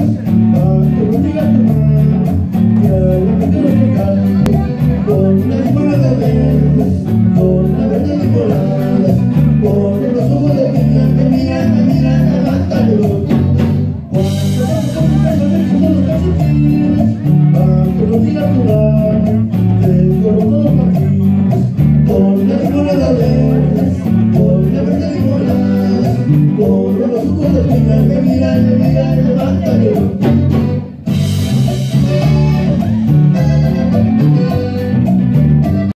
Cuando diga tu mano, que haga que te lo regale, con una espada de verdes, con una verde limonada, con los ojos de piña que miran, levántalo. Cuando los calcetines, cuando diga tu mano, tengo los dos patines, con la limonada verdes, con la verde limonada, con los ojos de piña que miran,